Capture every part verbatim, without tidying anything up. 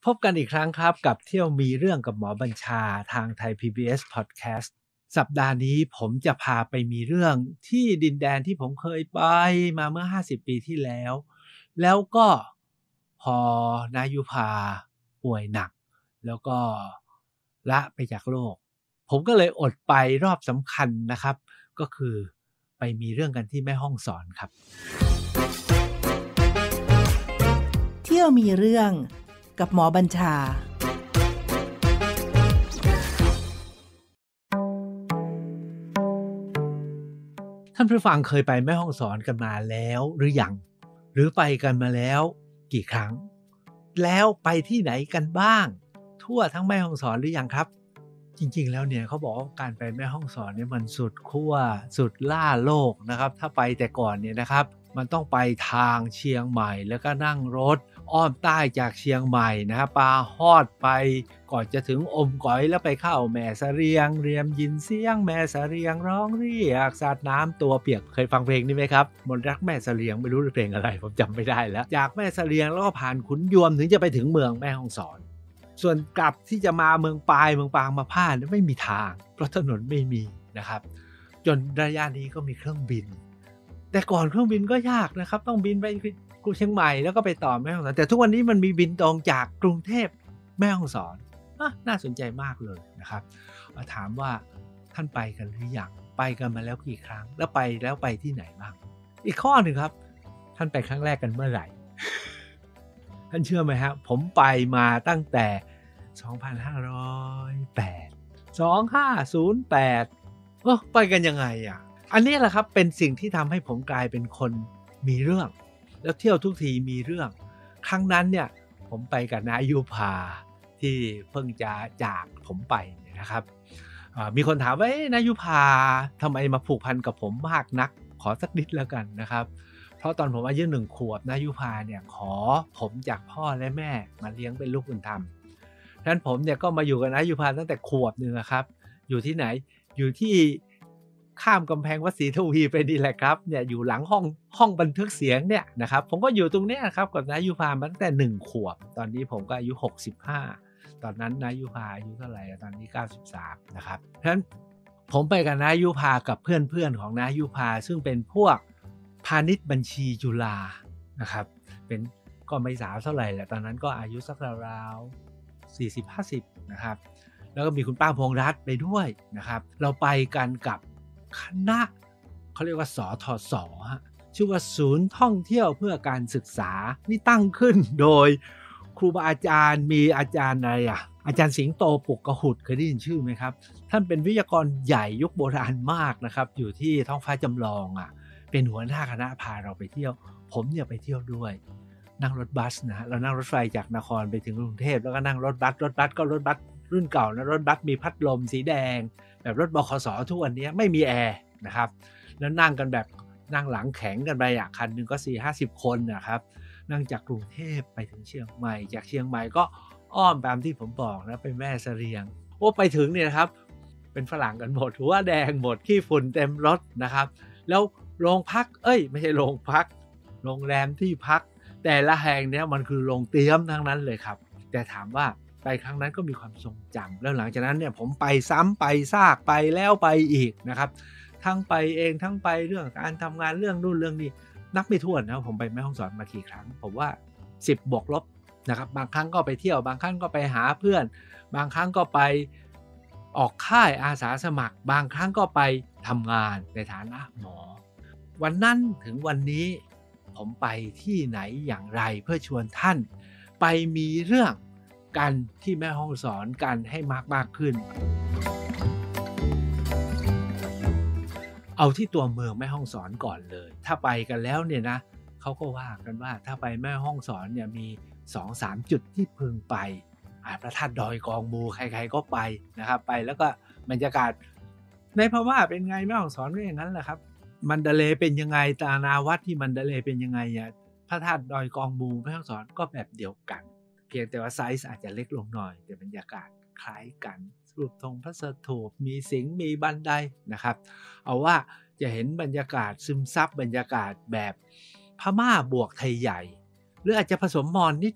พบกันอีกครั้งครับกับเที่ยวมีเรื่องกับหมอบัญชาทางไทย พี บี เอส Podcast สัปดาห์นี้ผมจะพาไปมีเรื่องที่ดินแดนที่ผมเคยไปมาเมื่อห้าสิบปีที่แล้วแล้วก็พอนายุพาป่วยหนักแล้วก็ละไปจากโลกผมก็เลยอดไปรอบสำคัญนะครับก็คือไปมีเรื่องกันที่แม่ฮ่องสอนครับเที่ยวมีเรื่องกับหมอบัญชาท่านผู้ฟังเคยไปแม่ฮ่องสอนกันมาแล้วหรือยังหรือไปกันมาแล้วกี่ครั้งแล้วไปที่ไหนกันบ้างทั่วทั้งแม่ฮ่องสอนหรือยังครับจริงๆแล้วเนี่ยเขาบอกว่าการไปแม่ฮ่องสอนเนี่ยมันสุดขั้วสุดล่าโลกนะครับถ้าไปแต่ก่อนเนี่ยนะครับมันต้องไปทางเชียงใหม่แล้วก็นั่งรถอ้อมใต้จากเชียงใหม่นะครับปาฮอดไปก่อนจะถึงอมก๋อยแล้วไปเข้าแม่เสรียงเรียมยินเสียงแม่เสรียงร้องเรียกสาดน้ำตัวเปียกเคยฟังเพลงนี้ไหมครับมนต์รักแม่เสรียงไม่รู้เพลงอะไรผมจำไม่ได้แล้วจากแม่เสรียงแล้วก็ผ่านขุนยวมถึงจะไปถึงเมืองแม่ฮ่องสอนส่วนกลับที่จะมาเมืองปายเมืองปางมาพาดไม่มีทางเพราะถนนไม่มีนะครับจนระยะนี้ก็มีเครื่องบินแต่ก่อนเครื่องบินก็ยากนะครับต้องบินไปกรุงเชียงใหม่แล้วก็ไปต่อแม่ฮ่องสอนแต่ทุกวันนี้มันมีบินตรงจากกรุงเทพแม่ฮ่องสอนน่าสนใจมากเลยนะครับถามว่าท่านไปกันหรือยังไปกันมาแล้วกี่ครั้งแล้วไปแล้วไปที่ไหนบ้างอีกข้อหนึ่งครับท่านไปครั้งแรกกันเมื่อไหร่ ท่านเชื่อไหมครับผมไปมาตั้งแต่สองพันห้าร้อยแปด สองพันห้าร้อยแปดเออไปกันยังไงอ่ะอันนี้แหละครับเป็นสิ่งที่ทำให้ผมกลายเป็นคนมีเรื่องแล้วเที่ยวทุกทีมีเรื่องครั้งนั้นเนี่ยผมไปกับนายุพาที่เพิ่งจะจากผมไปเนี่ยนะครับมีคนถามว่านายุพาทำไมมาผูกพันกับผมมากนักขอสักนิดแล้วกันนะครับเพราะตอนผมอายุหนึ่งขวบนายุพาเนี่ยขอผมจากพ่อและแม่มาเลี้ยงเป็นลูกบุญธรรมฉะนั้นผมเนี่ยก็มาอยู่กับนายุพาตั้งแต่ขวบนึงครับอยู่ที่ไหนอยู่ที่ข้ามกำแพงวัดศรีทวีไปนี่แหละครับเนี่ยอยู่หลังห้องห้องบันทึกเสียงเนี่ยนะครับผมก็อยู่ตรงนี้ครับกับนายุพามาตั้งแต่หนึ่งขวบตอนนี้ผมก็อายุหกสิบห้าตอนนั้นนายุพาอายุเท่าไหร่ตอนนี้เก้าสิบสามนะครับฉะนั้นผมไปกับนายุพากับเพื่อนๆของนายุพาซึ่งเป็นพวกพาณิชย์บัญชีจุฬานะครับเป็นก็ไม่สาวเท่าไหร่แหละตอนนั้นก็อายุสักราวๆสี่สิบ ห้าสิบนะครับแล้วก็มีคุณป้าพงษ์รัตน์ไปด้วยนะครับเราไปกันกับคณะเขาเรียกว่าสทศฮะชื่อว่าศูนย์ท่องเที่ยวเพื่อการศึกษานี่ตั้งขึ้นโดยครูบาอาจารย์มีอาจารย์อะไรอ่ะอาจารย์สิงโตปุกกหุดเคยได้ยินชื่อไหมครับท่านเป็นวิทยากรใหญ่ยุคโบราณมากนะครับอยู่ที่ท้องฟ้าจำลองอ่ะเป็นหัวหน้าคณะพาเราไปเที่ยวผมเนี่ยไปเที่ยวด้วยนั่งรถบัสนะเรานั่งรถไฟจากนครไปถึงกรุงเทพแล้วก็นั่งรถบัสรถบัสก็รถบัสรุ่นเก่านะรถบัสมีพัดลมสีแดงแบบรถบขสทุกวันนี้ไม่มีแอร์นะครับแล้วนั่งกันแบบนั่งหลังแข็งกันไปอ่ะคันนึงก็ สี่ห้าสิบ คนนะครับนั่งจากกรุงเทพไปถึงเชียงใหม่จากเชียงใหม่ก็อ้อมตามที่ผมบอกนะไปแม่เสรียงโอ้ไปถึงเนี่ยนะครับเป็นฝรั่งกันหมดหัวแดงหมดขี้ฝุ่นเต็มรถนะครับแล้วโรงพักเอ้ยไม่ใช่โรงพักโรงแรมที่พักแต่ละแห่งเนี้ยมันคือโรงเตรียมทั้งนั้นเลยครับแต่ถามว่าไปครั้งนั้นก็มีความทรงจำแล้วหลังจากนั้นเนี่ยผมไปซ้ำไปซากไปแล้วไปอีกนะครับทั้งไปเองทั้งไปเรื่องการทำงานเรื่องนู่นเรื่องนี้นับไม่ถ้วนนะผมไปแม่ฮ่องสอนมากี่ครั้งผมว่าสิบบวกลบนะครับบางครั้งก็ไปเที่ยวบางครั้งก็ไปหาเพื่อนบางครั้งก็ไปออกค่ายอาสาสมัครบางครั้งก็ไปทำงานในฐานะหมอวันนั้นถึงวันนี้ผมไปที่ไหนอย่างไรเพื่อชวนท่านไปมีเรื่องกันที่แม่ฮ่องสอนกันให้มากมากขึ้นเอาที่ตัวเมืองแม่ฮ่องสอนก่อนเลยถ้าไปกันแล้วเนี่ยนะเขาก็ว่ากันว่าถ้าไปแม่ฮ่องสอนเนี่ยมี สองถึงสาม จุดที่พึงไปพระธาตุดอยกองมูใครๆก็ไปนะครับไปแล้วก็บรรยากาศในพม่าเป็นไงแม่ฮ่องสอนก็อย่างนั้นแหละครับมันดาเลเป็นยังไงตานาวัดที่มันดาเลเป็นยังไงอ่ะพระธาตุดอยกองมูแม่ฮ่องสอนก็แบบเดียวกันเพียงแต่ว่าไซส์อาจจะเล็กลงหน่อยแต่บรรยากาศคล้ายกันรูปธงพระสถูปมีสิงห์มีบันไดนะครับเอาว่าจะเห็นบรรยากาศซึมซับบรรยากาศแบบพม่าบวกไทยใหญ่หรืออาจจะผสมมอญนิดหน่อย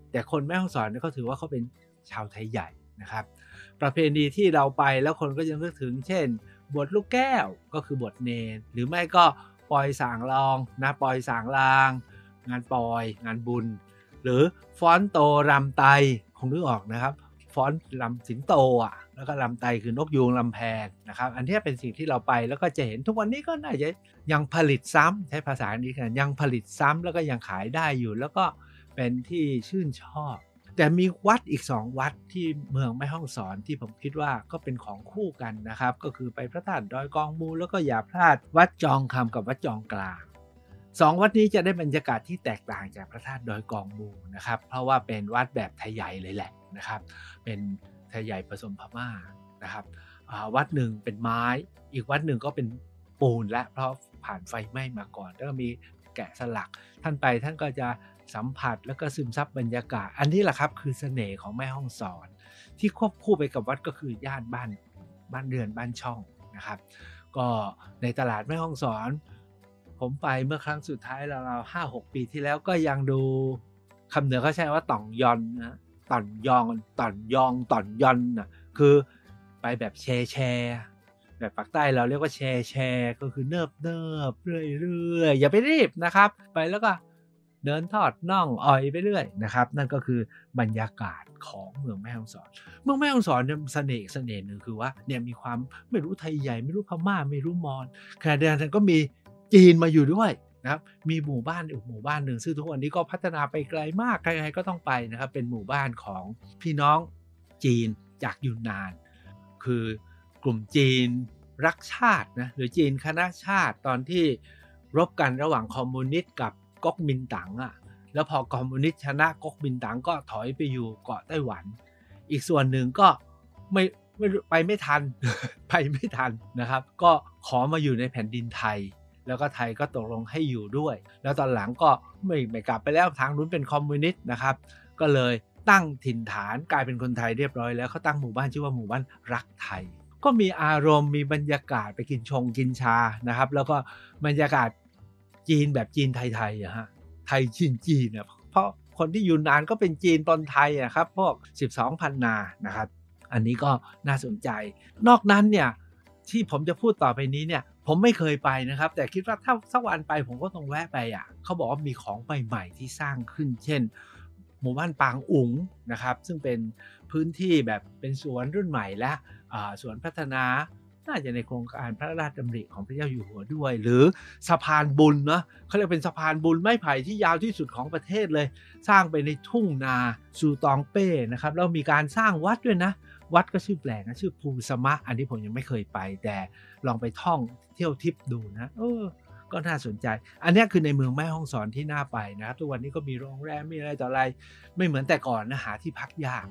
แต่คนแม่ฮ่องสอนเนี่ยเขาถือว่าเขาเป็นชาวไทยใหญ่นะครับประเพณีที่เราไปแล้วคนก็ยังนึกถึงเช่นบวชลูกแก้วก็คือบวชเนรหรือไม่ก็ปอยสางรองนะปอยสางลางงานปอยงานบุญหรือฟ้อนโตรำไตคงนึกออกนะครับฟ้อนลำสิงโตอ่ะแล้วก็ลำไตคือนกยูงลำแพนนะครับอันนี้เป็นสิ่งที่เราไปแล้วก็จะเห็นทุกวันนี้ก็น่าจะยังผลิตซ้ำใช้ภาษาอังกฤษกันยังผลิตซ้ำแล้วก็ยังขายได้อยู่แล้วก็เป็นที่ชื่นชอบแต่มีวัดอีกสองวัดที่เมืองแม่ฮ่องสอนที่ผมคิดว่าก็เป็นของคู่กันนะครับก็คือไปพระธาตุดอยกองมูแล้วก็อย่าพลาดวัดจองคำกับวัดจองกลางสองวัดนี้จะได้บรรยากาศที่แตกต่างจากพระธาตุดอยกองมูนะครับเพราะว่าเป็นวัดแบบไทยใหญ่เลยแหละนะครับเป็นไทยใหญ่ผสมพม่านะครับวัดหนึ่งเป็นไม้อีกวัดหนึ่งก็เป็นปูนและเพราะผ่านไฟไหม้มาก่อนแล้วก็มีแกะสลักท่านไปท่านก็จะสัมผัสแล้วก็ซึมซับบรรยากาศอันนี้แหละครับคือเสน่ห์ของแม่ฮ่องสอนที่ควบคู่ไปกับวัดก็คือย่านบ้านบ้านเรือนบ้านช่องนะครับก็ในตลาดแม่ฮ่องสอนผมไปเมื่อครั้งสุดท้ายเราห้าหกปีที่แล้วก็ยังดูคำเหนือเขาใช้ว่าต่องยอนนะต่อนยองต่อนยองต่อนยอนนะคือไปแบบแชร์แชร์แบบปากใต้เราเรียกว่าแชร์แชร์ก็คือเนิบเนิบเรื่อยเรื่อยอย่าไปรีบนะครับไปแล้วก็เดินทอดน่องอ่อยไปเรื่อยนะครับนั่นก็คือบรรยากาศของเมืองแม่ฮ่องสอนเมืองแม่ฮ่องสอนเนี่ยเสน่ห์เสน่ห์หนึ่งคือว่าเนี่ยมีความไม่รู้ไทยใหญ่ไม่รู้พม่าไม่รู้มอญขณะเดียวกันก็มีจีนมาอยู่ด้วยนะครับมีหมู่บ้านอีกหมู่บ้านหนึ่งซึ่งทุกวันนี้ก็พัฒนาไปไกลมากใครๆก็ต้องไปนะครับเป็นหมู่บ้านของพี่น้องจีนจากยูนนานคือกลุ่มจีนรักชาตินะหรือจีนคณะชาติตอนที่รบกันระหว่างคอมมิวนิสต์กับก๊กมินตั๋งอ่ะแล้วพอคอมมิวนิสต์ชนะก๊กมินตั๋งก็ถอยไปอยู่เกาะไต้หวันอีกส่วนหนึ่งก็ไม่ไม่ไปไม่ทัน ไปไม่ทันนะครับก็ขอมาอยู่ในแผ่นดินไทยแล้วก็ไทยก็ตกลงให้อยู่ด้วยแล้วตอนหลังก็ไม่ไม่กลับไปแล้วทางนู้นเป็นคอมมิวนิสต์นะครับก็เลยตั้งถิ่นฐานกลายเป็นคนไทยเรียบร้อยแล้วเขาตั้งหมู่บ้านชื่อว่าหมู่บ้านรักไทยก็มีอารมณ์มีบรรยากาศไปกินชงกินชานะครับแล้วก็บรรยากาศจีนแบบจีนไทยๆอะฮะไทยจีนจีนเนี่ยเพราะคนที่อยู่นานก็เป็นจีนปนไทยอะครับพวกสิบสองพันนานะครับอันนี้ก็น่าสนใจนอกนั้นเนี่ยที่ผมจะพูดต่อไปนี้เนี่ยผมไม่เคยไปนะครับแต่คิดว่าถ้าสักวันไปผมก็ต้องแวะไปอ่ะเขาบอกว่ามีของใหม่ๆที่สร้างขึ้นเช่นหมู่บ้านปางอุ๋งนะครับซึ่งเป็นพื้นที่แบบเป็นสวนรุ่นใหม่และสวนพัฒนาน่าจะในโครงการพระราชดำริของพระเจ้าอยู่หัวด้วยหรือสะพานบุญเนาะเขาเรียกเป็นสะพานบุญไม้ไผ่ที่ยาวที่สุดของประเทศเลยสร้างไปในทุ่งนาซูตองเป้นะครับแล้วมีการสร้างวัดด้วยนะวัดก็ชื่อแปลกนะชื่อภูสมะอันนี้ผมยังไม่เคยไปแต่ลองไปท่องเที่ยวทิปดูนะเออก็น่าสนใจอันนี้คือในเมืองแม่ฮ่องสอนที่น่าไปนะครับทุกวันนี้ก็มีโรงแรมมีอะไรต่ออะไรไม่เหมือนแต่ก่อนนะหาที่พักยาก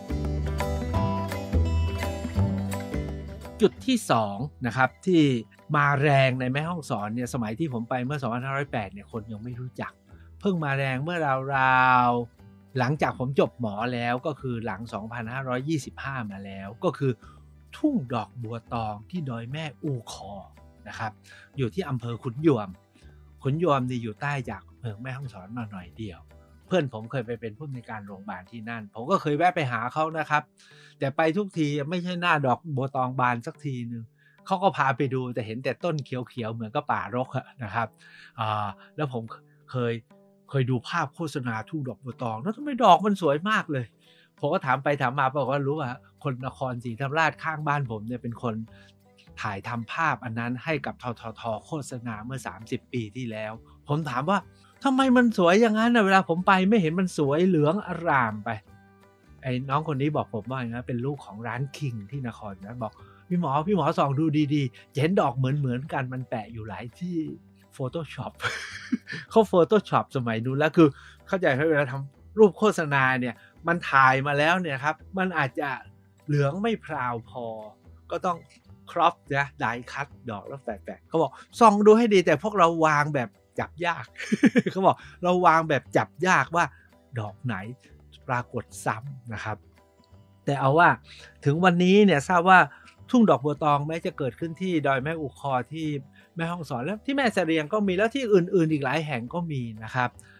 จุดที่สองนะครับที่มาแรงในแม่ฮ่องสอนเนี่ยสมัยที่ผมไปเมื่อสองพันห้าร้อยแปดเนี่ยคนยังไม่รู้จักเพิ่งมาแรงเมื่อราวๆหลังจากผมจบหมอแล้วก็คือหลังสองพันห้าร้อยยี่สิบห้ามาแล้วก็คือทุ่งดอกบัวตองที่ดอยแม่อูคอนะครับอยู่ที่อำเภอขุนยวมขุนยวมนี่อยู่ใต้จากเมืองแม่ฮ่องสอนมาหน่อยเดียวเพื่อนผมเคยไปเป็นผู้อำนวยการโรงพยาบาลที่นั่นผมก็เคยแวะไปหาเขานะครับแต่ไปทุกทีไม่ใช่หน้าดอกบัวตองบานสักทีนึงเขาก็พาไปดูแต่เห็นแต่ต้นเขียวๆเหมือนกับป่ารกนะครับอ่าแล้วผมเคยเคยดูภาพโฆษณาทุ่งดอกบัวตองแล้วทำไมดอกมันสวยมากเลยผมก็ถามไปถามมาบอกว่ารู้ว่าคนนครศรีธรรมราชข้างบ้านผมเนี่ยเป็นคนถ่ายทำภาพอันนั้นให้กับทททโฆษณาเมื่อสามสิบปีที่แล้วผมถามว่าทำไมมันสวยอย่างนั้นนะเวลาผมไปไม่เห็นมันสวยเหลืองอร่ามไปไอ้น้องคนนี้บอกผมว่าอย่างนั้นเป็นลูกของร้านคิงที่นครนะบอกพี่หมอพี่หมอส่องดูดีๆจะเห็นดอกเหมือนเหมือนกันมันแปะอยู่หลายที่ Photoshop เขา Photoshop สมัยนู้นแล้วคือเข้าใจไหมเวลาทำรูปโฆษณาเนี่ยมันถ่ายมาแล้วเนี่ยครับมันอาจจะเหลืองไม่พราวพอก็ต้องครอปนะไดคัตดอกแล้วแปะๆเขาบอกส่องดูให้ดีแต่พวกเราวางแบบจับยาก เขาบอกเราวางแบบจับยากว่าดอกไหนปรากฏซ้ำนะครับแต่เอาว่าถึงวันนี้เนี่ยทราบว่าทุ่งดอกบัวตองแม้จะเกิดขึ้นที่ดอยแม่อูคอที่แม่ฮ่องสอนแล้วที่แม่เสรียงก็มีแล้วที่อื่นๆอีกหลายแห่งก็มีนะครับ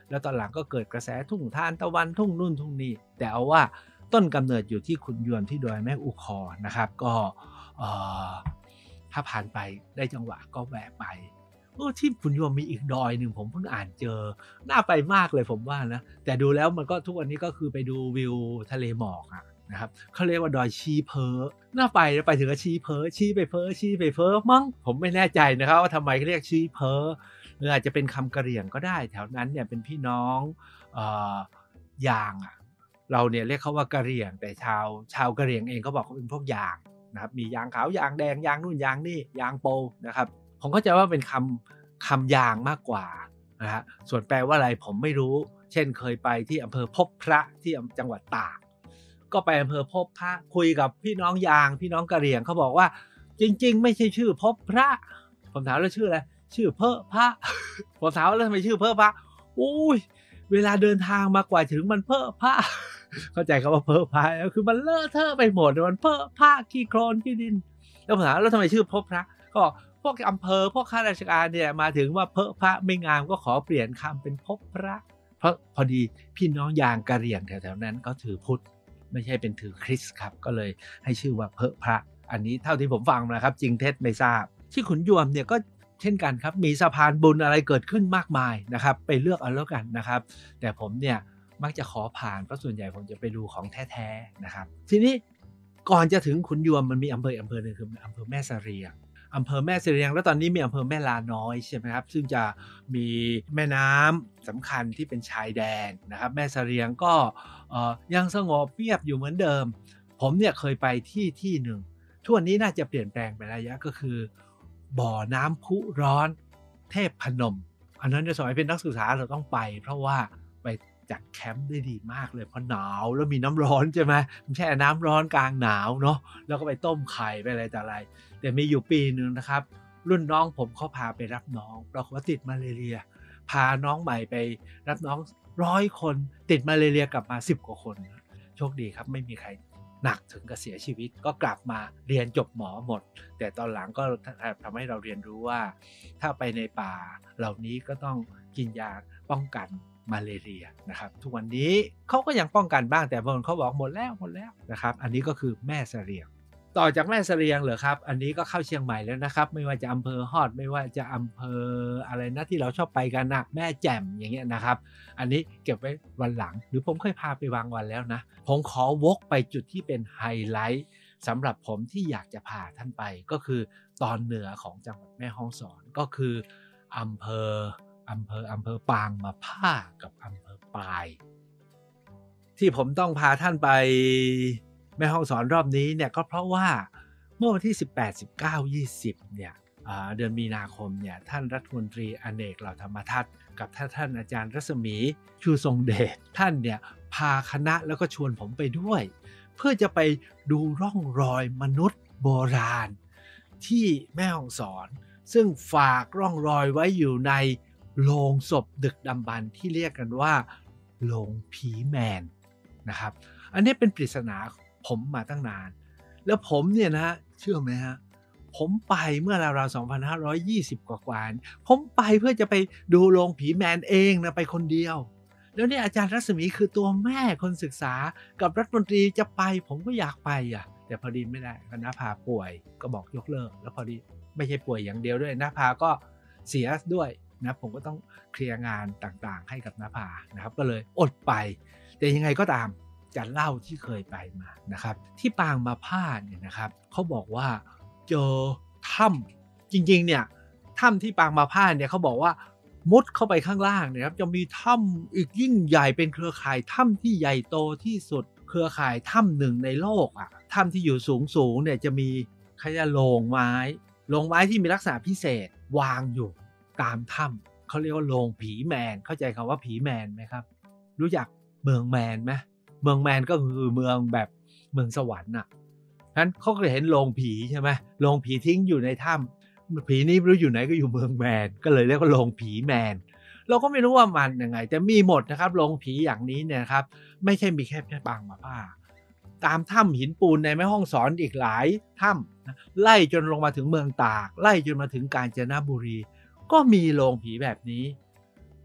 แล้วตอนหลังก็เกิดกระแสทุ่งทานตะวันทุ่งนู่นทุ่งนี่แต่เอาว่าต้นกำเนิดอยู่ที่ขุนยวมที่ดอยแม่อุคอนะครับก็ถ้าผ่านไปได้จังหวะก็แวะไปที่ขุนยวมมีอีกดอยหนึ่งผมเพิ่งอ่านเจอน่าไปมากเลยผมว่านะแต่ดูแล้วมันก็ทุกวันนี้ก็คือไปดูวิวทะเลหมอกอะนะครับเขาเรียกว่าดอยชีเพอน่าไปไปถึงก็ชีเพอชีไปเพอชีไปเพอมั้งผมไม่แน่ใจนะครับว่าทำไมเขาเรียกชีเพอหรืออาจจะเป็นคำกะเหรี่ยงก็ได้แถวนั้นเนี่ยเป็นพี่น้องเอ่อยางอะเราเนี่ยเรียกเขาว่ากะเหรี่ยงแต่ชาวชาวกะเหรี่ยงเองเขาบอกเขาเป็นพวกยางนะครับมียางขาวยางแดงยางนู่นยางนี่ยางโปนะครับผมเข้าใจว่าเป็นคำคำยางมากกว่านะฮะส่วนแปลว่าอะไรผมไม่รู้เช่นเคยไปที่อำเภอพบพระที่จังหวัดตากก็ไปอำเภอพบพระคุยกับพี่น้องยางพี่น้องกะเหรี่ยงเขาบอกว่าจริงๆไม่ใช่ชื่อพบพระผมถามแล้วชื่ออะไรชื่อเพอพระผมถามว่าแล้วทำไมชื่อเพอพระอุ้ยเวลาเดินทางมากว่าถึงมันเพอพระเข้าใจคำว่าเพอพระก็คือมันเลอะเทอะไปหมดมันเพอพระขี้โคลนขี้ดินแล้วผมถามแล้วทำไมชื่อพบพระก็พวกอำเภอพวกข้าราชการเนี่ยมาถึงว่าเพอพระไม่งามก็ขอเปลี่ยนคำเป็นพบพระเพราะพอดีพี่น้องยางกะเหรี่ยงแถวๆนั้นก็ถือพุทธไม่ใช่เป็นถือคริสต์ครับก็เลยให้ชื่อว่าเพอพระอันนี้เท่าที่ผมฟังนะครับจริงเท็จไม่ทราบที่ขุนยวมเนี่ยก็เช่นกันครับมีสะพานบุญอะไรเกิดขึ้นมากมายนะครับไปเลือกเอาแล้วกันนะครับแต่ผมเนี่ยมักจะขอผ่านเพราะส่วนใหญ่ผมจะไปดูของแท้ๆนะครับทีนี้ก่อนจะถึงขุนยวมมันมีอำเภออำเภอหนึ่งคืออำเภอแม่เสรียงอำเภอแม่เสรียงแล้วตอนนี้มีอำเภอแม่ลาน้อยใช่ไหมครับซึ่งจะมีแม่น้ำสำคัญที่เป็นชายแดนนะครับแม่เสรียงก็ยังสงบเงียบอยู่เหมือนเดิมผมเนี่ยเคยไปที่ที่หนึ่งทุกวันนี้น่าจะเปลี่ยนแปลงไประยะก็คือบ่อน้ำพุร้อนเทพพนมอันนั้นในสมัยเป็นนักศึกษาเราต้องไปเพราะว่าไปจัดแคมป์ได้ดีมากเลยเพราะหนาวแล้วมีน้ำร้อนใช่ไหมแช่น้ำร้อนกลางหนาวเนาะแล้วก็ไปต้มไข่ไปอะไรแต่อะไรแต่มีอยู่ปีนึงนะครับรุ่นน้องผมเขาพาไปรับน้องปรากฏว่าติดมาเลเรียพาน้องใหม่ไปรับน้องร้อยคนติดมาเลเรียกลับมาสิบกว่าคนโชคดีครับไม่มีใครหนักถึงกับเสียชีวิตก็กลับมาเรียนจบหมอหมดแต่ตอนหลังก็ทำให้เราเรียนรู้ว่าถ้าไปในป่าเหล่านี้ก็ต้องกินยาป้องกันมาเลเรียนะครับทุกวันนี้เขาก็ยังป้องกันบ้างแต่บางคนเขาบอกหมดแล้วหมดแล้วนะครับอันนี้ก็คือแม่เสรียงต่อจากแม่เสรียงเหรอครับอันนี้ก็เข้าเชียงใหม่แล้วนะครับไม่ว่าจะอำเภอฮอดไม่ว่าจะอำเภออะไรนะที่เราชอบไปกันนะแม่แจ่มอย่างเงี้ยนะครับอันนี้เก็บไว้วันหลังหรือผมเคยพาไปวางวันแล้วนะผมขอวกไปจุดที่เป็นไฮไลท์สำหรับผมที่อยากจะพาท่านไปก็คือตอนเหนือของจังหวัดแม่ฮ่องสอนก็คืออำเภออำเภออำเภอปางมะผ้ากับอำเภอปายที่ผมต้องพาท่านไปแม่ฮ่องสอนรอบนี้เนี่ยก็เพราะว่าเมื่อวันที่สิบแปด สิบเก้า ยี่สิบเนี่ยเดือนมีนาคมเนี่ยท่านรัฐมนตรีอเนกเหล่าธรรมทัศน์กับท่านท่านอาจารย์รัศมีชูทรงเดชท่านเนี่ยพาคณะแล้วก็ชวนผมไปด้วยเพื่อจะไปดูร่องรอยมนุษย์โบราณที่แม่ฮ่องสอนซึ่งฝากร่องรอยไว้อยู่ในโลงศพดึกดำบรรพ์ที่เรียกกันว่าโลงผีแมนนะครับอันนี้เป็นปริศนาผมมาตั้งนานแล้วผมเนี่ยนะเชื่อไหมฮะผมไปเมื่อราวๆสองพันห้าร้อยยี่สิบกว่าๆผมไปเพื่อจะไปดูโรงผีแมนเองนะไปคนเดียวแล้วเนี่ยอาจารย์รัศมีคือตัวแม่คนศึกษากับรัฐมนตรีจะไปผมก็อยากไปอ่ะแต่พอดีไม่ได้คณะพาป่วยก็บอกยกเลิกแล้วพอดีไม่ใช่ป่วยอย่างเดียวด้วยนะพาก็เสียด้วยนะผมก็ต้องเคลียร์งานต่างๆให้กับนภานะครับก็เลยอดไปแต่ยังไงก็ตามจะเล่าที่เคยไปมานะครับที่ปางมะผ้าเนี่ยนะครับเขาบอกว่าเจอถ้ำจริงๆเนี่ยถ้ำที่ปางมะผ้าเนี่ยเขาบอกว่ามุดเข้าไปข้างล่างเนี่ยครับจะมีถ้ำอีกยิ่งใหญ่เป็นเครือข่ายถ้ำที่ใหญ่โตที่สุดเครือข่ายถ้ำหนึ่งในโลกอ่ะถ้ำที่อยู่สูงๆเนี่ยจะมีขยะโลงไม้โลงไม้ที่มีลักษณะพิเศษวางอยู่ตามถ้ำเขาเรียกว่าโลงผีแมนเข้าใจคำว่าผีแมนไหมครับรู้จักเมืองแมนไหมเมืองแมนก็คือเมืองแบบเมืองสวรรค์น่ะฉะนั้นเขาก็เห็นโรงผีใช่ไหมโรงผีทิ้งอยู่ในถ้ำผีนี้ไม่รู้อยู่ไหนก็อยู่เมืองแมนก็เลยเรียกว่าโรงผีแมนเราก็ไม่รู้ว่ามันยังไงแต่มีหมดนะครับโรงผีอย่างนี้เนี่ยครับไม่ใช่มีแค่แค่ปางมะผ้าตามถ้ำหินปูนในแม่ฮ่องสอนอีกหลายถ้ำไล่จนลงมาถึงเมืองตากไล่จนมาถึงกาญจนบุรีก็มีโรงผีแบบนี้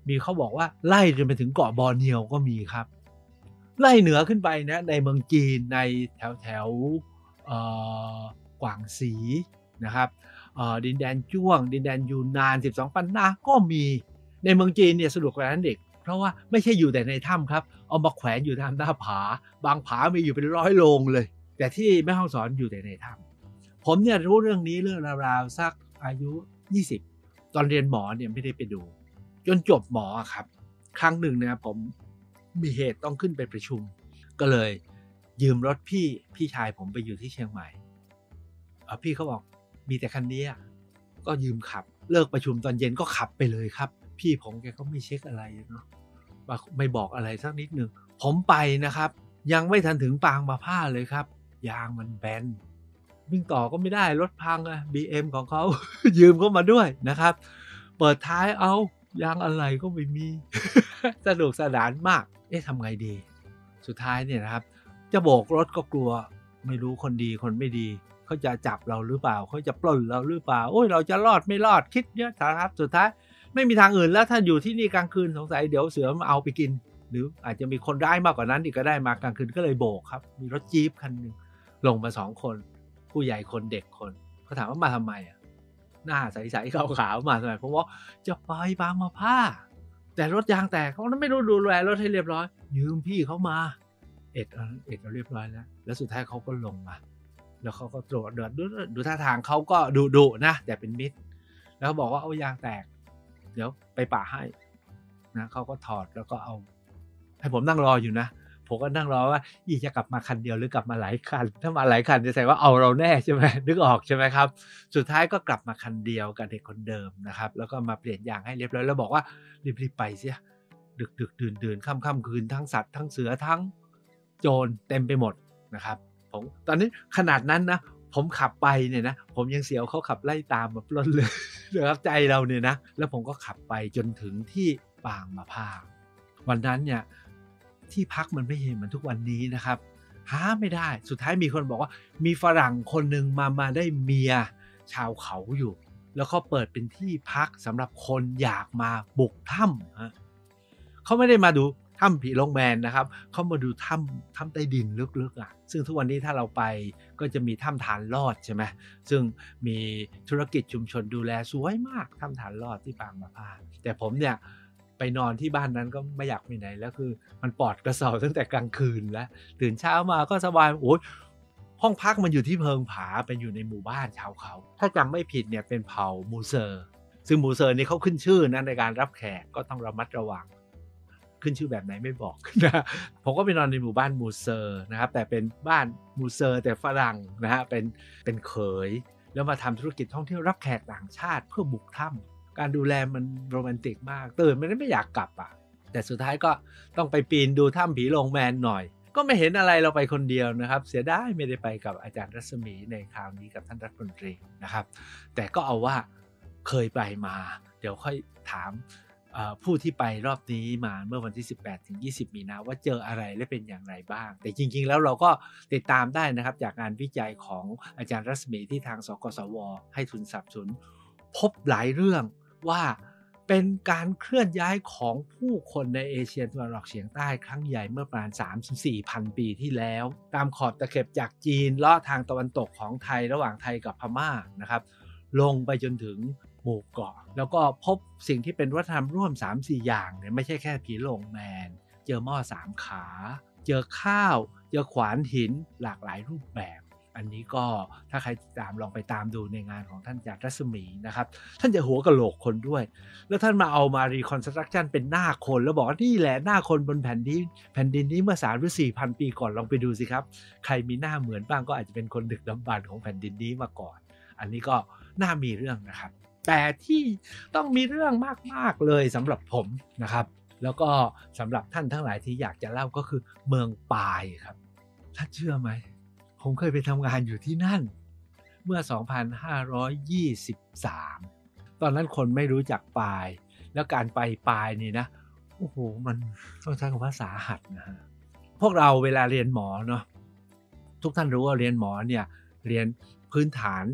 มีเขาบอกว่าไล่จนไปถึงเกาะบอร์เนียวก็มีครับไล่เหนือขึ้นไปนะในเมืองจีนในแถวแถวกวางซีนะครับดินแดนจ้วงดินแดนยูนนานสิบสองปันนาก็มีในเมืองจีนเนี่ยสะดวกกว่านั้นเด็กเพราะว่าไม่ใช่อยู่แต่ในถ้ำครับเอามาแขวนอยู่ตามหน้าผาบางผามีอยู่เป็นร้อยโลงเลยแต่ที่แม่ฮ่องสอนอยู่แต่ในถ้ำผมเนี่ยรู้เรื่องนี้เรื่องราวๆสักอายุยี่สิบตอนเรียนหมอเนี่ยไม่ได้ไปดูจนจบหมอครับครั้งหนึ่งเนี่ยผมมีเหตุต้องขึ้นไปประชุมก็เลยยืมรถพี่พี่ชายผมไปอยู่ที่เชียงใหม่พี่เขาบอกมีแต่คันนี้ก็ยืมขับเลิกประชุมตอนเย็นก็ขับไปเลยครับพี่ผมแกก็ไม่เช็คอะไรเนาะไม่บอกอะไรสักนิดนึงผมไปนะครับยังไม่ทันถึงปางมะผ้าเลยครับยางมันแบนวิ่งต่อก็ไม่ได้รถพังอะ บี เอ็ม ของเขา ยืมเข้ามาด้วยนะครับเปิดท้ายเอายางอะไรก็ไม่มี สนุกสนานมากเอ๊ะทำไงดีสุดท้ายเนี่ยนะครับจะโบกรถก็กลัวไม่รู้คนดีคนไม่ดีเขาจะจับเราหรือเปล่าเขาจะปล้นเราหรือเปล่าโอ้ยเราจะรอดไม่รอดคิดเยอะครับสุดท้ายไม่มีทางอื่นแล้วถ้าอยู่ที่นี่กลางคืนสงสัยเดี๋ยวเสือมาเอาไปกินหรืออาจจะมีคนร้ายมากกว่านั้นอีกก็ได้มากลางคืนก็เลยโบกครับมีรถจี๊ปคันนึงลงมาสองคนผู้ใหญ่คนเด็กคนเขาถามว่ามาทำไมอ่ะหน้าใสๆขาวๆมาทำไมเพราะว่าจะไปบางมะผ้าแต่รถยางแตกเขาไม่รู้ดูแลรถให้เรียบร้อยยืมพี่เขามาเอ็ดเอ็ดเรียบร้อยแล้วแล้วสุดท้ายเขาก็ลงมาแล้วเขาก็ตรวจเดือดดูท่าทางเขาก็ดุดุนะแต่เป็นมิตรแล้วเขาบอกว่าเอายางแตกเดี๋ยวไปป่าให้นะเขาก็ถอดแล้วก็เอาให้ผมนั่งรออยู่นะผมก็นั่งรอว่าอีจะกลับมาคันเดียวหรือกลับมาหลายคันถ้ามาหลายคันจะแสดงว่าเอาเราแน่ใช่ไหมนึกออกใช่ไหมครับสุดท้ายก็กลับมาคันเดียวกับเด็กคนเดิมนะครับแล้วก็มาเปลี่ยนยางให้เรียบร้อยแล้วบอกว่ารีบๆไปเสียดึกดึกดื่นดื่นค่ำค่ำคืนทั้งสัตว์ทั้งเสือทั้งโจรเต็มไปหมดนะครับผมตอนนี้ขนาดนั้นนะผมขับไปเนี่ยนะผมยังเสียวเขาขับไล่ตามมาปล้นเลยนะครับใจเราเนี่ยนะแล้วผมก็ขับไปจนถึงที่ปางมะผ้าวันนั้นเนี่ยที่พักมันไม่เห็นเหมือนทุกวันนี้นะครับหาไม่ได้สุดท้ายมีคนบอกว่ามีฝรั่งคนหนึ่งมามาได้เมียชาวเขาอยู่แล้วเขาเปิดเป็นที่พักสำหรับคนอยากมาบุกถ้ำฮะเขาไม่ได้มาดูถ้ำผีลงแมนนะครับเขามาดูถ้ำถ้ำใต้ดินลึกๆอ่ะซึ่งทุกวันนี้ถ้าเราไปก็จะมีถ้ำฐานลอดใช่ไหมซึ่งมีธุรกิจชุมชนดูแลสวยมากถ้ำฐานลอดที่ปางมะผ้าแต่ผมเนี่ยไปนอนที่บ้านนั้นก็ไม่อยากไปไหนแล้วคือมันปลอดกระเสาตั้งแต่กลางคืนแล้วตื่นเช้ามาก็สบายโอ้ยห้องพักมันอยู่ที่เพิงผาเป็นอยู่ในหมู่บ้านชาวเขาถ้าจำไม่ผิดเนี่ยเป็นเผ่ามูเซอร์ซึ่งมูเซอร์นี่เขาขึ้นชื่อนะในการรับแขกก็ต้องระมัดระวังขึ้นชื่อแบบไหนไม่บอกนะผมก็ไปนอนในหมู่บ้านมูเซอร์นะครับแต่เป็นบ้านมูเซอร์แต่ฝรั่งนะฮะเป็นเป็นเขยแล้วมาทำธุรกิจท่องเที่ยวรับแขกต่างชาติเพื่อบุกถ้ำการดูแลมันโรแมนติกมากตื่นไม่ได้ไม่อยากกลับอ่ะแต่สุดท้ายก็ต้องไปปีนดูถ้ำผีโลงแมนหน่อยก็ไม่เห็นอะไรเราไปคนเดียวนะครับเสียดายไม่ได้ไปกับอาจารย์รัศมีในคราวนี้กับท่านรัฐมนตรีนะครับแต่ก็เอาว่าเคยไปมาเดี๋ยวค่อยถามผู้ที่ไปรอบนี้มาเมื่อวันที่สิบแปดถึงยี่สิบมีนาว่าเจออะไรและเป็นอย่างไรบ้างแต่จริงๆแล้วเราก็ติดตามได้นะครับจากงานวิจัยของอาจารย์รัศมีที่ทางสกสวให้ทุนสนับสนุนพบหลายเรื่องว่าเป็นการเคลื่อนย้ายของผู้คนในเอเชียตะวันออกเฉียงใต้ครั้งใหญ่เมื่อประมาณ สามถึงสี่พัน ปีที่แล้วตามขอบตะเข็บจากจีนเลาะทางตะวันตกของไทยระหว่างไทยกับพม่านะครับลงไปจนถึงหมู่เกาะแล้วก็พบสิ่งที่เป็นวัฒนธรรมร่วม สามสี่ อย่างเนี่ยไม่ใช่แค่ผีโลงแมนเจอหม้อสามขาเจอข้าวเจอขวานหินหลากหลายรูปแบบอันนี้ก็ถ้าใครติดตามลองไปตามดูในงานของท่านอาจารย์รัศมีนะครับท่านจะหัวกะโหลกคนด้วยแล้วท่านมาเอามารีคอนสตรักชั่นเป็นหน้าคนแล้วบอกว่านี่แหละหน้าคนบนแผ่นดินแผ่นดินนี้เมื่อสามหรือสี่พันปีก่อนลองไปดูสิครับใครมีหน้าเหมือนบ้างก็อาจจะเป็นคนดึกดำบรรพ์ของแผ่นดินนี้มาก่อนอันนี้ก็น่ามีเรื่องนะครับแต่ที่ต้องมีเรื่องมากๆเลยสำหรับผมนะครับแล้วก็สำหรับท่านทั้งหลายที่อยากจะเล่าก็คือเมืองปายครับท่านเชื่อไหมผมเคยไปทำงานอยู่ที่นั่นเมื่อ สองพันห้าร้อยยี่สิบสาม ตอนนั้นคนไม่รู้จักปายแล้วการไปปายนี่นะโอ้โหมันต้องใช้คำว่าสาหัสนะฮะพวกเราเวลาเรียนหมอเนาะทุกท่านรู้ว่าเรียนหมอเนี่ยเรียนพื้นฐาน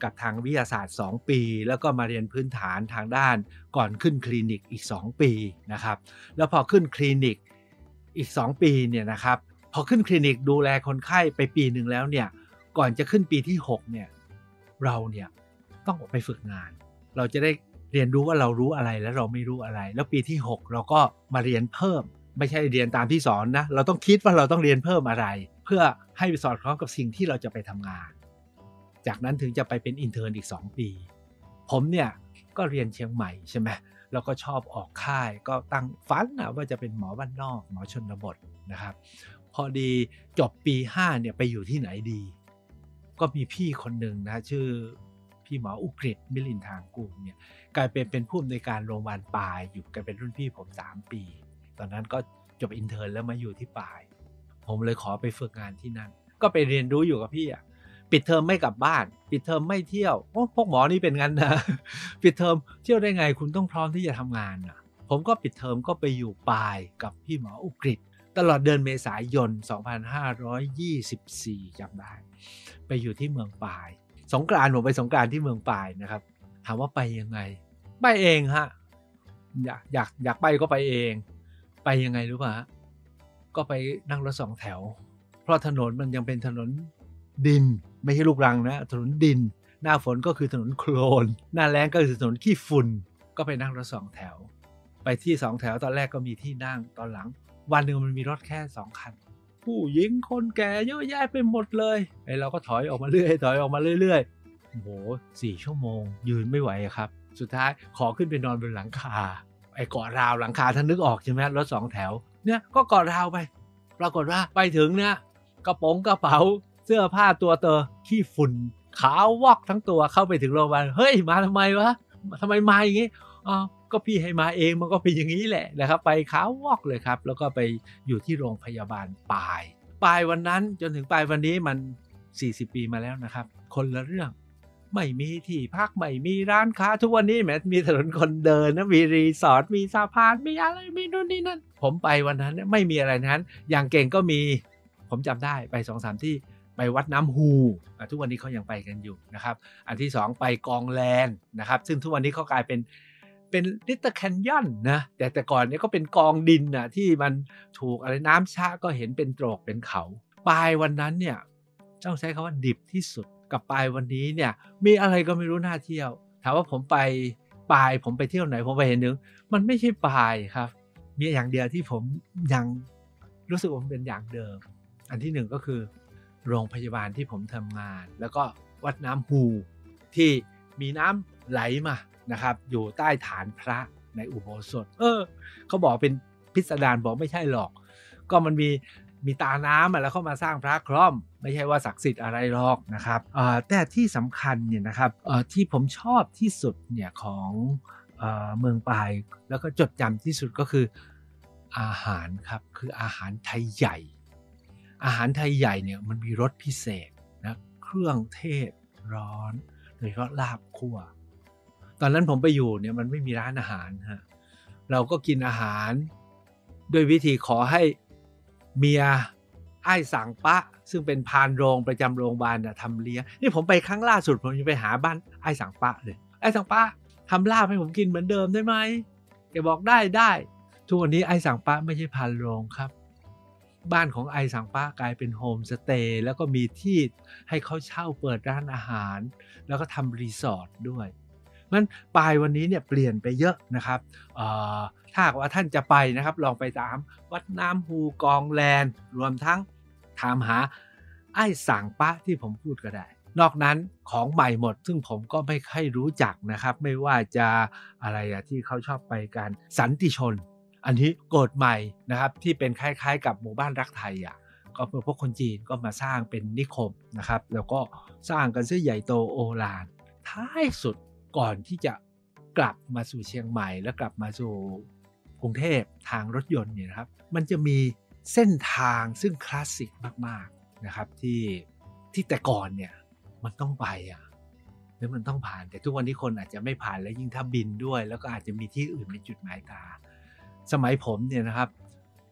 กับทางวิทยาศาสตร์สองปีแล้วก็มาเรียนพื้นฐานทางด้านก่อนขึ้นคลินิกอีกสองปีนะครับแล้วพอขึ้นคลินิกอีกสองปีเนี่ยนะครับพอขึ้นคลินิกดูแลคนไข้ไปปีหนึ่งแล้วเนี่ยก่อนจะขึ้นปีที่หกเนี่ยเราเนี่ยต้องออกไปฝึกงานเราจะได้เรียนรู้ว่าเรารู้อะไรและเราไม่รู้อะไรแล้วปีที่หกเราก็มาเรียนเพิ่มไม่ใช่เรียนตามที่สอนนะเราต้องคิดว่าเราต้องเรียนเพิ่มอะไรเพื่อให้สอดคล้องกับสิ่งที่เราจะไปทำงานจากนั้นถึงจะไปเป็นอินเทอร์นอีกสองปีผมเนี่ยก็เรียนเชียงใหม่ใช่ไหมแล้วก็ชอบออกค่ายก็ตั้งฝันนะว่าจะเป็นหมอบ้านนอกหมอชนบทนะครับพอดีจบปีห้าเนี่ยไปอยู่ที่ไหนดีก็มีพี่คนหนึ่งนะชื่อพี่หมออุกฤษมิลินทางกูลเนี่ยกลายเป็นเป็นผู้อำนวยการโรงพยาบาลปายอยู่กันเป็นรุ่นพี่ผมสามปีตอนนั้นก็จบอินเทอร์นแล้วมาอยู่ที่ปายผมเลยขอไปฝึกงานที่นั่นก็ไปเรียนรู้อยู่กับพี่อ่ะปิดเทอมไม่กลับบ้านปิดเทอมไม่เที่ยวโอ้พวกหมอนี่เป็นงั้นนะ ปิดเทอมเที่ยวได้ไงคุณต้องพร้อมที่จะทำงานอ่ะผมก็ปิดเทอมก็ไปอยู่ปายกับพี่หมออุกฤษตลอดเดือนเมษายนสองพันห้าร้อยยี่สิบสี่จำได้ไปอยู่ที่เมืองปายสงกรานต์ผมไปสงกรานต์ที่เมืองปายนะครับถามว่าไปยังไงไปเองฮะอยากอยากอยากไปก็ไปเองไปยังไงรู้ป่ะฮะก็ไปนั่งรถสองแถวเพราะถนนมันยังเป็นถนนดินไม่ใช่ลูกรังนะถนนดินหน้าฝนก็คือถนนโคลนหน้าแล้งก็คือถนนขี้ฝุ่นก็ไปนั่งรถสองแถวไปที่สองแถวตอนแรกก็มีที่นั่งตอนหลังวันหนึ่งมันมีรถแค่สองคันผู้หญิงคนแก่เยอะแยะไปหมดเลยไอ้เราก็ถอยออกมาเรื่อยถอยออกมาเรื่อยๆโอ้โหสี่ชั่วโมงยืนไม่ไหวครับสุดท้ายขอขึ้นไปนอนบนหลังคาไอ้เกาะราวหลังคาท่านนึกออกใช่ไหมรถสองแถวเนี่ยก็เกาะราวไปปรากฏว่าไปถึงเนี่ยกระโปรงกระเป๋าเสื้อผ้าตัวเตอขี้ฝุ่นขาววอกทั้งตัวเข้าไปถึงโรงพยาบาลเฮ้ยมาทำไมวะทำไมมาอย่างงี้อ๋อก็พี่ให้มาเองมันก็เป็นอย่างนี้แหละนะครับไปขาววอกเลยครับแล้วก็ไปอยู่ที่โรงพยาบาลปายปายวันนั้นจนถึงปายวันนี้มันสี่สิบปีมาแล้วนะครับคนละเรื่องไม่มีที่พักไม่มีร้านค้าทุกวันนี้แม้มีถนนคนเดินนะมีรีสอร์ทมีสะพานมีอะไรมีนู่นนี่นั่นผมไปวันนั้นไม่มีอะไรนั้นอย่างเก่งก็มีผมจำได้ไป สองสาม ที่ไปวัดน้ำฮูทุกวันนี้เขายังไปกันอยู่นะครับอันที่สองไปกองแลนนะครับซึ่งทุกวันนี้เขากลายเป็นเป็นลิตเติ้ลแคนยอนนะแต่แต่ก่อนนี้ก็เป็นกองดินนะที่มันถูกอะไรน้ำชะก็เห็นเป็นโตรกเป็นเขาปลายวันนั้นเนี่ยต้องใช้คำว่าดิบที่สุดกับปลายวันนี้เนี่ยมีอะไรก็ไม่รู้น่าเที่ยวถามว่าผมไปปลายผมไปเที่ยวไหนผมไปเห็นนึงมันไม่ใช่ปลายครับมีอย่างเดียวที่ผมยังรู้สึกว่ามันเป็นอย่างเดิมอันที่หนึ่งก็คือโรงพยาบาลที่ผมทำงานแล้วก็วัดน้ำฮูที่มีน้ำไหลมานะครับอยู่ใต้ฐานพระในอุโบสถเออเขาบอกเป็นพิสดารบอกไม่ใช่หรอกก็มันมีมีตาน้ำแล้วเข้ามาสร้างพระคร่อมไม่ใช่ว่าศักดิ์สิทธิ์อะไรหรอกนะครับแต่ที่สำคัญเนี่ยนะครับที่ผมชอบที่สุดเนี่ยของเอ่อเมืองปายแล้วก็จดจำที่สุดก็คืออาหารครับคืออาหารไทยใหญ่อาหารไทยใหญ่เนี่ยมันมีรสพิเศษนะเครื่องเทศร้อนโดยเฉพาะลาบคั่วตอนนั้นผมไปอยู่เนี่ยมันไม่มีร้านอาหารฮะเราก็กินอาหารด้วยวิธีขอให้เมียไอ้สังปะซึ่งเป็นพานโรงประจำโรงพยาบาลนะทำเลี้ยงนี่ผมไปครั้งล่าสุดผมยังไปหาบ้านไอ้สังปะเลยไอ้สังปะทำลาบให้ผมกินเหมือนเดิมได้ไหมแกบอกได้ได้ทุกวันนี้ไอ้สังปะไม่ใช่พานโรงครับบ้านของไอ้สังปะกลายเป็นโฮมสเตย์แล้วก็มีที่ให้เขาเช่าเปิดร้านอาหารแล้วก็ทำรีสอร์ทด้วยมันปลายวันนี้เนี่ยเปลี่ยนไปเยอะนะครับถ้าว่าท่านจะไปนะครับลองไปตามวัดน้ำฮูกองแลนรวมทั้งถามหาไอ้สังปะที่ผมพูดก็ได้นอกนั้นของใหม่หมดซึ่งผมก็ไม่ค่อยรู้จักนะครับไม่ว่าจะอะไรอะที่เขาชอบไปกันสันติชนอันนี้โกดใหม่นะครับที่เป็นคล้ายๆกับหมู่บ้านรักไทยอ่ะก็พวกคนจีนก็มาสร้างเป็นนิคมนะครับแล้วก็สร้างกันซะใหญ่โตโอฬารท้ายสุดก่อนที่จะกลับมาสู่เชียงใหม่และกลับมาสู่กรุงเทพทางรถยนต์เนี่ยนะครับมันจะมีเส้นทางซึ่งคลาสสิกมากๆนะครับที่ที่แต่ก่อนเนี่ยมันต้องไปอ่ะหรือมันต้องผ่านแต่ทุกวันนี้คนอาจจะไม่ผ่านและยิ่งถ้าบินด้วยแล้วก็อาจจะมีที่อื่นเป็นจุดหมายตาสมัยผมเนี่ยนะครับ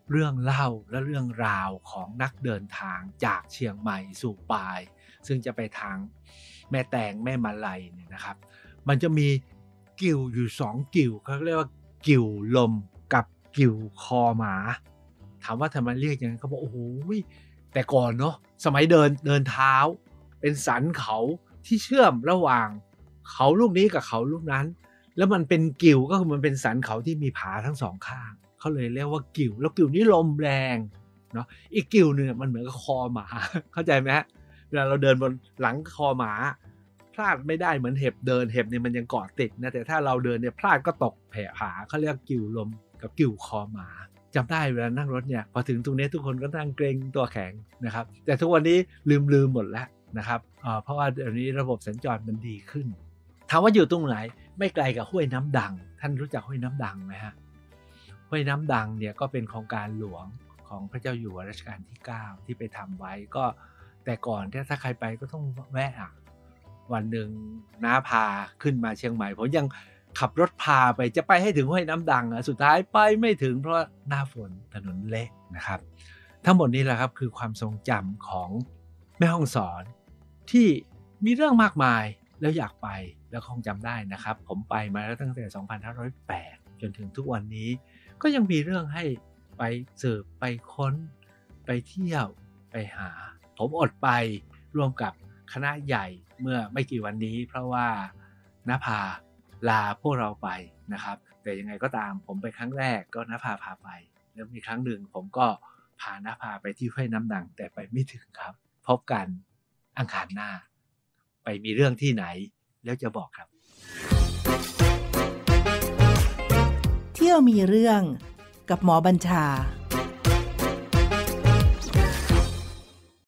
เรื่องเล่าและเรื่องราวของนักเดินทางจากเชียงใหม่สู่ปายซึ่งจะไปทางแม่แตงแม่มาลัยเนี่ยนะครับมันจะมีกิ่วอยู่สองกิ่วเขาเรียกว่ากิ่วลมกับกิ่วคอหมาถามว่าทำไมเรียกอย่างนั้นเขาบอกโอ้โหแต่ก่อนเนาะสมัยเดินเดินเท้าเป็นสันเขาที่เชื่อมระหว่างเขาลูกนี้กับเขาลูกนั้นแล้วมันเป็นกิ่วก็คือมันเป็นสันเขาที่มีผาทั้งสองข้างเขาเลยเรียกว่ากิ่วแล้วกิ่วนี้ลมแรงเนาะอีกกิ่วนึงมันเหมือนกับคอหมาเข้าใจไหมฮะเวลาเราเดินบนหลังคอหมาพลาดไม่ได้เหมือนเห็บเดินเห็บเนี่ยมันยังเกาะติดนะแต่ถ้าเราเดินเนี่ยพลาดก็ตกแผ่ผาเขาเรียกกิ่วลมกับกิ่วคอหมาจำได้เวลานั่งรถเนี่ยพอถึงตรงนี้ทุกคนก็นั่งเกรงตัวแข็งนะครับแต่ทุกวันนี้ลืมลืมหมดแล้วนะครับเพราะว่าเดี๋ยวนี้ระบบสัญจรมันดีขึ้นถามว่าอยู่ตรงไหนไม่ไกลกับห้วยน้ำดังท่านรู้จักห้วยน้ำดังไหมฮะห้วยน้ำดังเนี่ยก็เป็นโครงการหลวงของพระเจ้าอยู่หัวรัชกาลที่เก้าที่ไปทำไว้ก็แต่ก่อนถ้าใครไปก็ต้องแวะอ่ะวันหนึ่งน้าพาขึ้นมาเชียงใหม่ผมยังขับรถพาไปจะไปให้ถึงห้วยน้ำดังอ่ะสุดท้ายไปไม่ถึงเพราะหน้าฝนถนนเละนะครับทั้งหมดนี้แหละครับคือความทรงจำของแม่ฮ่องสอนที่มีเรื่องมากมายแล้วอยากไปแล้วคงจำได้นะครับผมไปมาแล้วตั้งแต่สองพันห้าร้อยแปดจนถึงทุกวันนี้ก็ยังมีเรื่องให้ไปสืบไปค้นไปเที่ยวไปหาผมอดไปร่วมกับคณะใหญ่เมื่อไม่กี่วันนี้เพราะว่าณภาลาพวกเราไปนะครับแต่ยังไงก็ตามผมไปครั้งแรกก็ณภาพาไปแล้วมีครั้งหนึ่งผมก็พาณภาไปที่ห้วยน้ำดังแต่ไปไม่ถึงครับพบกันอังคารหน้าไปมีเรื่องที่ไหนแล้วจะบอกครับเที่ยวมีเรื่องกับหมอบัญชา